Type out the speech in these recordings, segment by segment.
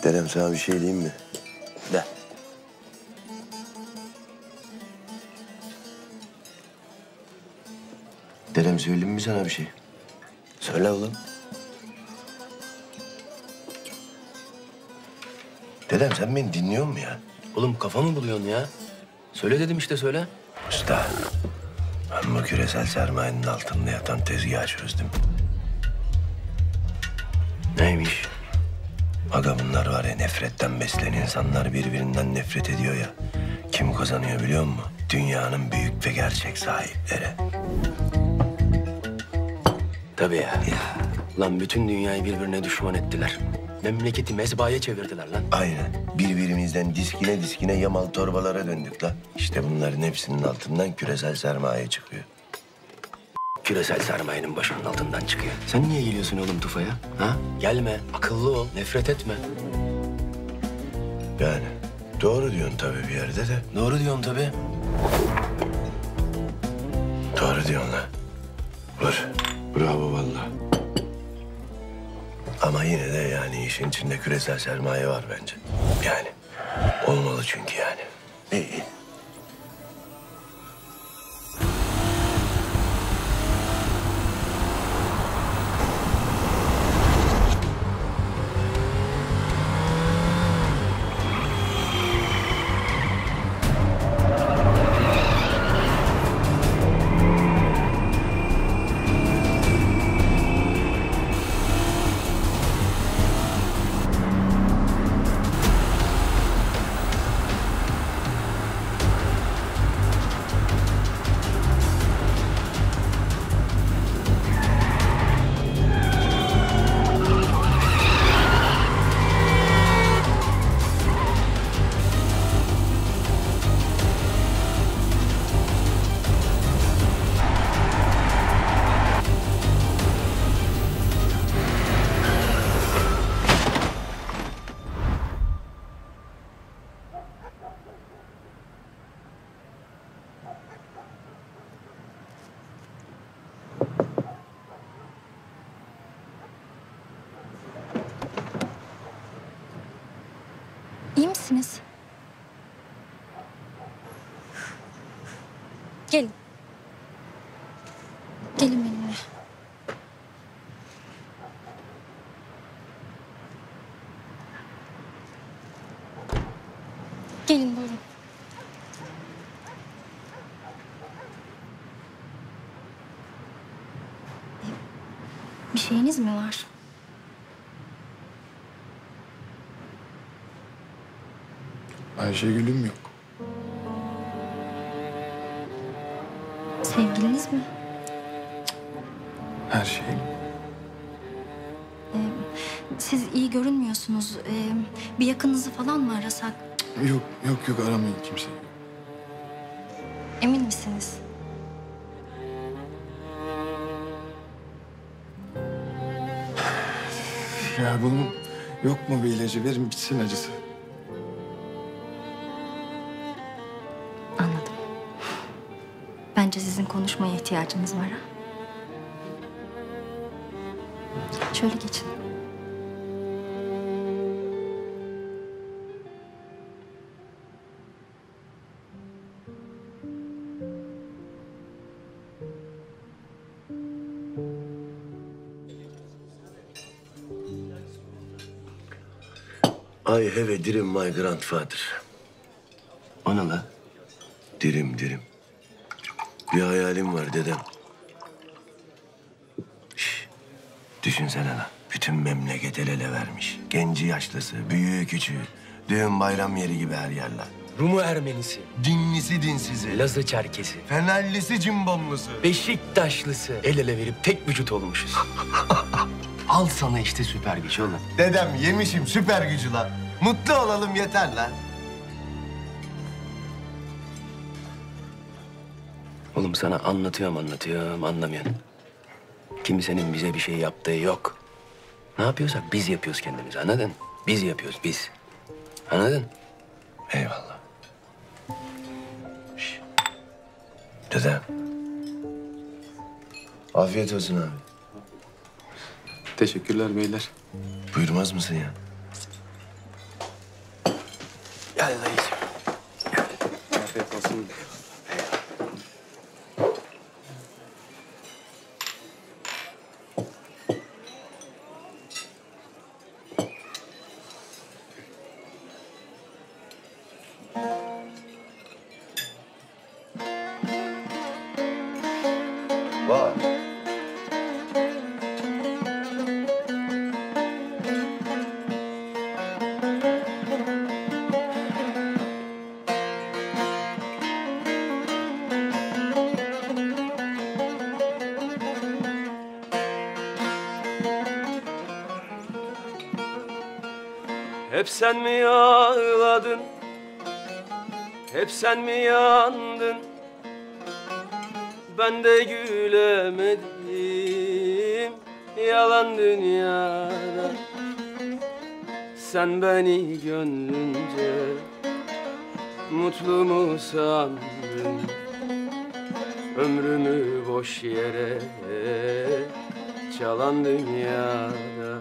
Dedem sana bir şey diyeyim mi? De. Dedem söyleyeyim mi sana bir şey? Söyle oğlum. Dedem sen beni dinliyor musun ya? Oğlum kafa mı buluyorsun ya? Söyle dedim işte söyle. Usta, ben bu küresel sermayenin altında yatan tezgahı çözdüm. Neymiş? Aga bunlar var ya, nefretten beslenen insanlar birbirinden nefret ediyor ya. Kim kazanıyor biliyor musun? Dünyanın büyük ve gerçek sahipleri. Tabii ya. Lan bütün dünyayı birbirine düşman ettiler. Memleketi mezbahaya çevirdiler lan. Aynen. Birbirimizden diskine yamal torbalara döndük lan. İşte bunların hepsinin altından küresel sermaye çıkıyor. Küresel sermayenin başının altından çıkıyor. Sen niye geliyorsun oğlum Tufa'ya? Ha? Gelme, akıllı ol, nefret etme. Yani doğru diyorsun tabii bir yerde de. Doğru diyorsun tabii. Doğru diyorsun lan. Vur. Bravo vallahi. Ama yine de yani işin içinde küresel sermaye var bence. Yani olmalı çünkü yani. İyi. İyi misiniz? Gelin. Gelin benimle. Gelin buyurun. Bir şeyiniz mi var? Ayşegül'üm yok. Sevgiliniz mi? Her şeyim. Siz iyi görünmüyorsunuz. Bir yakınınızı falan mı arasak? Yok aramayın kimseyi. Emin misiniz? Ya bunun yok mu bir ilacı? Verin bitsin acısı. Anladım. Bence sizin konuşmaya ihtiyacınız var ha. Şöyle geçin. I have a dream my grandfather. O ne la? Dirim. Bir hayalim var dedem. Şş, düşünsene lan. Bütün memleket el ele vermiş. Genci yaşlısı, büyüğü küçüğü. Düğün bayram yeri gibi her yerler. Rumu Ermenisi, Dinlisi dinsizi. Lazı Çerkesi, Fenerlisi cimbomlusu. Beşiktaşlısı el ele verip tek vücut olmuşuz. Al sana işte süper güç oğlum. Dedem yemişim süper gücü lan. Mutlu olalım yeter lan. Oğlum sana anlatıyorum anlamıyorsun. Kimsenin bize bir şey yaptığı yok. Ne yapıyorsak biz yapıyoruz kendimiz, anladın? Biz yapıyoruz, biz. Anladın? Eyvallah. Şş. Dedem. Afiyet olsun abi. Teşekkürler beyler. Buyurmaz mısın ya? Gel dayıcığım. Afiyet olsun. Var. Hep sen mi ağladın? Hep sen mi yandın? Ben de gülemedim yalan dünyada. Sen beni gönlünce mutlu mu sandın? Ömrümü boş yere çalan dünyada.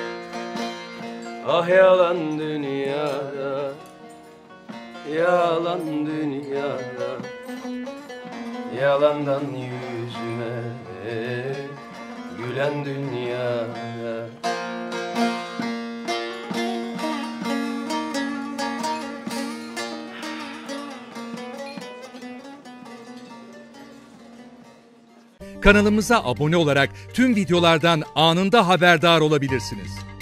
Ah yalan dünyada, yalan dünyada, yalandan yüzüme gülen dünyada. Kanalımıza abone olarak tüm videolardan anında haberdar olabilirsiniz.